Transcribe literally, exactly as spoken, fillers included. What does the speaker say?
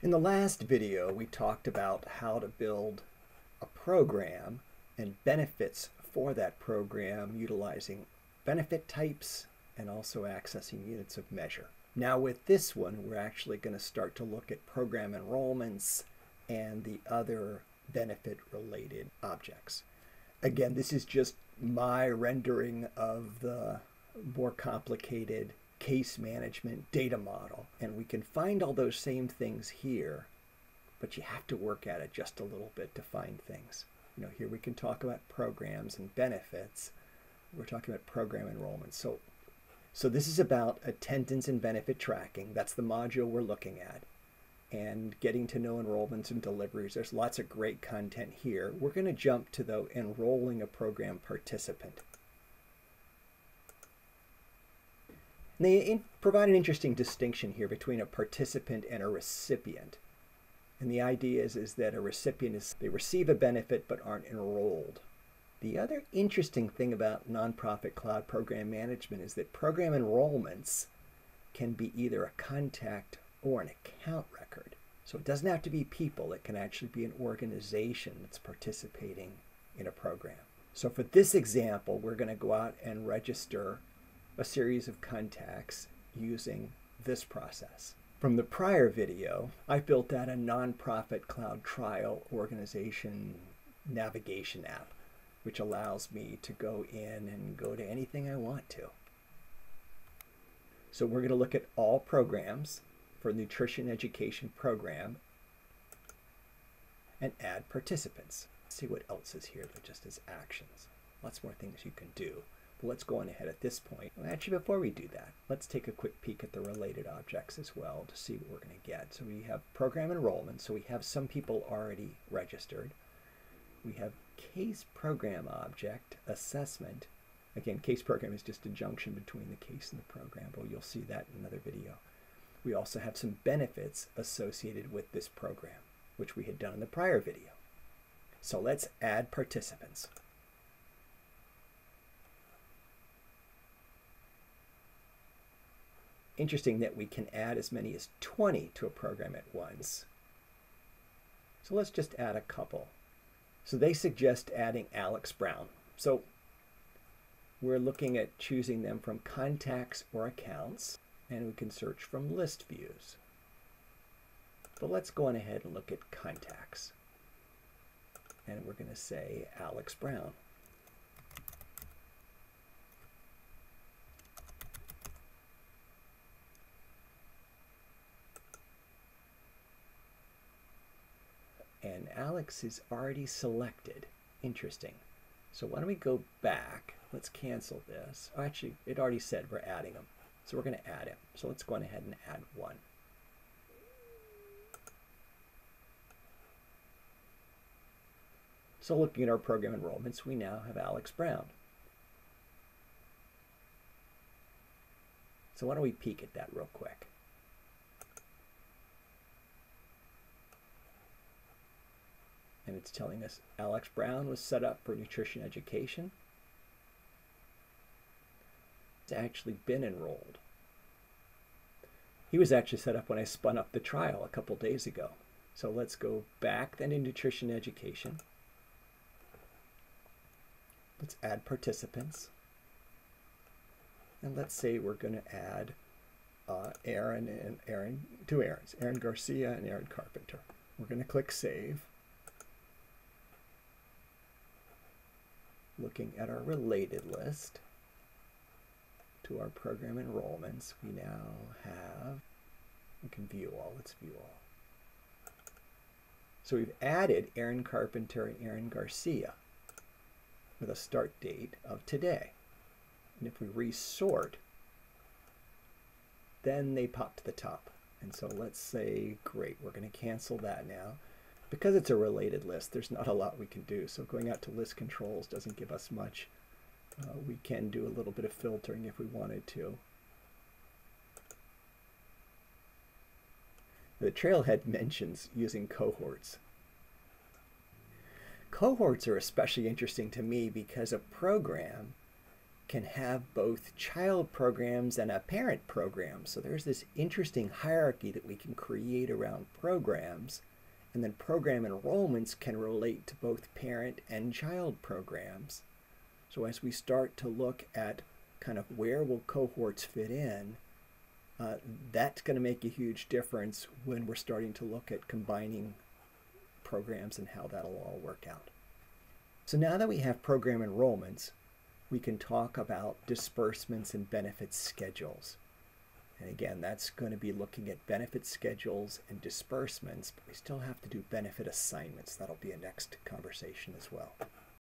In the last video, we talked about how to build a program and benefits for that program utilizing benefit types and also accessing units of measure. Now with this one, we're actually going to start to look at program enrollments and the other benefit-related objects. Again, this is just my rendering of the more complicated case management data model, and we can find all those same things here, but you have to work at it just a little bit to find things. You know, here we can talk about programs and benefits. We're talking about program enrollment. So, so this is about attendance and benefit tracking. That's the module we're looking at. And getting to know enrollments and deliveries. There's lots of great content here. We're going to jump to, though, enrolling a program participant. And they in provide an interesting distinction here between a participant and a recipient. And the idea is, is that a recipient is, they receive a benefit but aren't enrolled. The other interesting thing about nonprofit cloud program management is that program enrollments can be either a contact or an account record. So it doesn't have to be people. It can actually be an organization that's participating in a program. So for this example, we're going to go out and register a series of contacts using this process. From the prior video, I built out a nonprofit cloud trial organization navigation app, which allows me to go in and go to anything I want to. So we're going to look at all programs for nutrition education program and add participants. See what else is here, but just as actions. Lots more things you can do. But let's go on ahead at this point. Well, actually, before we do that, let's take a quick peek at the related objects as well to see what we're going to get. So we have program enrollment. So we have some people already registered. We have case program object assessment. Again, case program is just a junction between the case and the program, but you'll see that in another video. We also have some benefits associated with this program, which we had done in the prior video. So let's add participants. Interesting that we can add as many as twenty to a program at once. So let's just add a couple. So they suggest adding Alex Brown. So we're looking at choosing them from contacts or accounts, and we can search from list views. But let's go on ahead and look at contacts. And we're going to say Alex Brown. And Alex is already selected. Interesting. So why don't we go back? Let's cancel this. Oh, actually, it already said we're adding them. So we're going to add him. So let's go on ahead and add one. So looking at our program enrollments, we now have Alex Brown. So why don't we peek at that real quick? And it's telling us Alex Brown was set up for nutrition education. It's actually been enrolled. He was actually set up when I spun up the trial a couple days ago. So let's go back then to nutrition education. Let's add participants. And let's say we're going to add uh, Aaron and Aaron, two Aarons, Aaron Garcia and Aaron Carpenter. We're going to click Save. Looking at our related list to our program enrollments, we now have, we can view all, let's view all. So we've added Aaron Carpenter and Aaron Garcia with a start date of today. And if we resort, then they pop to the top. And so let's say, great, we're going to cancel that now. Because it's a related list, there's not a lot we can do. So going out to list controls doesn't give us much. Uh, we can do a little bit of filtering if we wanted to. The Trailhead mentions using cohorts. Cohorts are especially interesting to me because a program can have both child programs and a parent program. So there's this interesting hierarchy that we can create around programs, and then program enrollments can relate to both parent and child programs. So as we start to look at kind of where will cohorts fit in, uh, that's going to make a huge difference when we're starting to look at combining programs and how that'll all work out. So now that we have program enrollments, we can talk about disbursements and benefits schedules. And again, that's going to be looking at benefit schedules and disbursements, but we still have to do benefit assignments. That'll be a next conversation as well.